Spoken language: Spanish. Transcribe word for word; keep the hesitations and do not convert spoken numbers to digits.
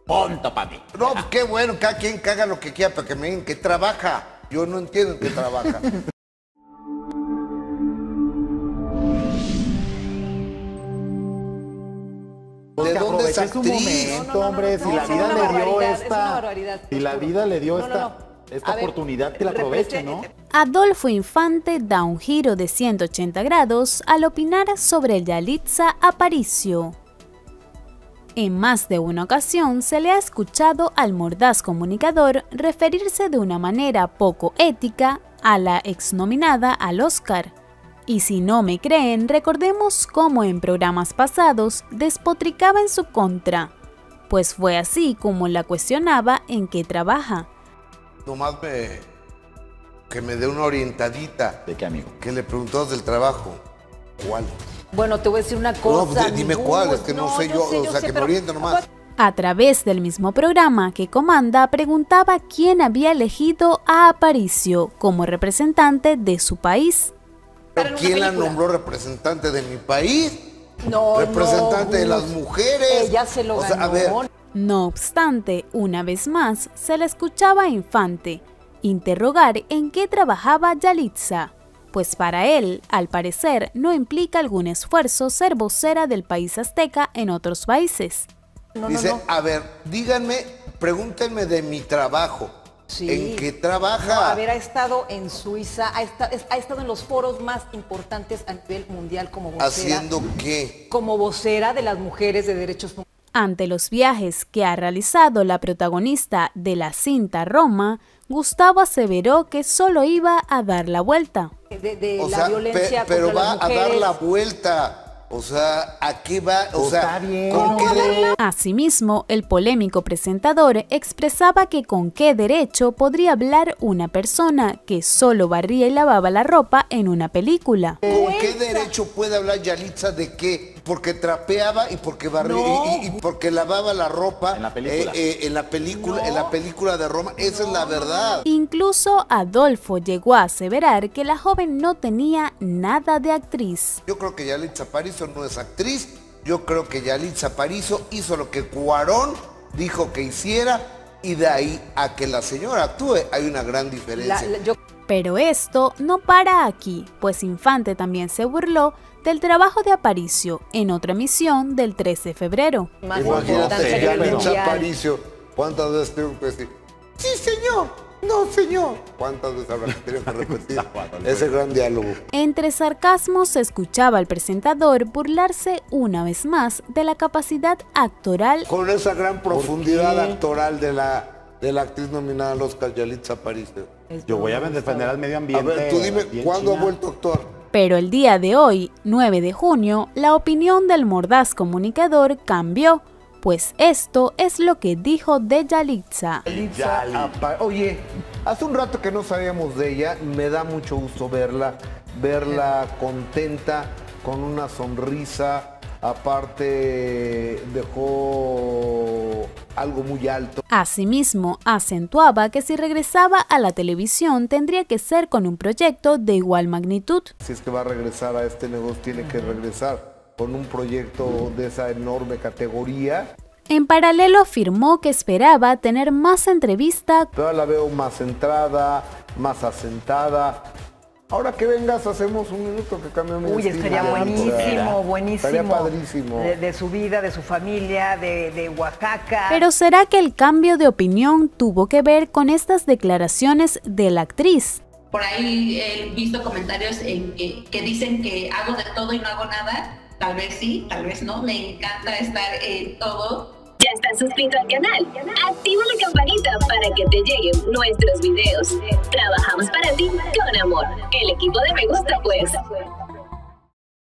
Punto para mí. No, pues qué bueno, cada quien que haga lo que quiera, pero que me digan que trabaja. Yo no entiendo en qué trabaja. ¿De dónde es su actriz? momento, no, no, no, hombre, no, si no, la es vida una le dio barbaridad, esta, es una barbaridad. si la vida le dio No, no, esta, no. esta A ver, oportunidad, que la aproveche, ¿no? Adolfo Infante da un giro de ciento ochenta grados al opinar sobre Yalitza Aparicio. En más de una ocasión se le ha escuchado al mordaz comunicador referirse de una manera poco ética a la exnominada al Oscar. Y si no me creen, recordemos cómo en programas pasados despotricaba en su contra, pues fue así como la cuestionaba en qué trabaja. Nomás me... que me dé una orientadita. ¿De qué, amigo? Que le preguntó del trabajo. ¿Cuál? Bueno, te voy a decir una cosa. No, pues, dime amigo. cuál, es que no, No, sé yo yo, sé, o yo sea, sé, que pero- me oriente nomás. A través del mismo programa que comanda, preguntaba quién había elegido a Aparicio como representante de su país. ¿Pero quién la nombró representante de mi país? No, Representante no, de las Gus. mujeres. Ella se lo O sea, ganó. a ver, No obstante, una vez más, se le escuchaba a Infante interrogar en qué trabajaba Yalitza, pues para él, al parecer, no implica algún esfuerzo ser vocera del país azteca en otros países. No, dice, no, no. a ver, díganme, pregúntenme de mi trabajo. Sí. ¿En qué trabaja? No, a ver, ha estado en Suiza, ha, esta- es- ha estado en los foros más importantes a nivel mundial como vocera. ¿Haciendo qué? Como vocera de las mujeres de derechos humanos. Ante los viajes que ha realizado la protagonista de la cinta Roma, Gustavo aseveró que solo iba a dar la vuelta. De, de O la sea, violencia pe- pero contra va las a mujeres. dar la vuelta. O sea, ¿a qué va? O Pues sea, está bien. ¿con qué de- Asimismo, el polémico presentador expresaba que con qué derecho podría hablar una persona que solo barría y lavaba la ropa en una película. ¿Con qué derecho puede hablar Yalitza de qué? Porque trapeaba y porque barría No. y, y- y porque lavaba la ropa En la película. eh, eh, en la película, No. en la película de Roma. Esa es la verdad. Incluso Adolfo llegó a aseverar que la joven no tenía nada de actriz. Yo creo que Yalitza Aparicio no es actriz. Yo creo que Yalitza Aparicio hizo lo que Cuarón dijo que hiciera y de ahí a que la señora actúe hay una gran diferencia. La- la- yo- Pero esto no para aquí, pues Infante también se burló del trabajo de Aparicio en otra emisión del trece de febrero. más Imagínate, importante a nivel Yalitza mundial. Aparicio, ¿cuántas veces tengo que decir? Sí, señor. No, señor. ¿Cuántas veces habrá que tener que repetir ese gran diálogo? Entre sarcasmos se escuchaba al presentador burlarse una vez más de la capacidad actoral Con esa gran profundidad qué? actoral de la, de la actriz nominada al Oscar, Yalitza Aparicio. Yo voy a defender al medio A ambiente. ver, tú dime, aquí en ¿cuándo ha China. vuelto a actuar? Pero el día de hoy, nueve de junio, la opinión del mordaz comunicador cambió, pues esto es lo que dijo de Yalitza. Yalitza Apa- Oye, hace un rato que no sabíamos de ella, me da mucho gusto verla, verla contenta, con una sonrisa, aparte dejó algo muy alto. Asimismo, acentuaba que si regresaba a la televisión tendría que ser con un proyecto de igual magnitud. Si es que va a regresar a este negocio, tiene que regresar con un proyecto de esa enorme categoría. En paralelo afirmó que esperaba tener más entrevista Pero la veo más centrada, más asentada. Ahora que vengas, hacemos un minuto que cambia mi Uy, destino. estaría Ya, buenísimo, pues, buenísimo. Estaría padrísimo. De, de su vida, de su familia, de, de Oaxaca. Pero ¿será que el cambio de opinión tuvo que ver con estas declaraciones de la actriz? Por ahí he visto comentarios en que, que dicen que hago de todo y no hago nada. Tal vez sí, tal vez no. Me encanta estar en todo. ¿Ya estás suscrito al canal? Activa la campanita para que te lleguen nuestros videos. Trabajamos para ti con amor. El equipo de Me Gusta Pues.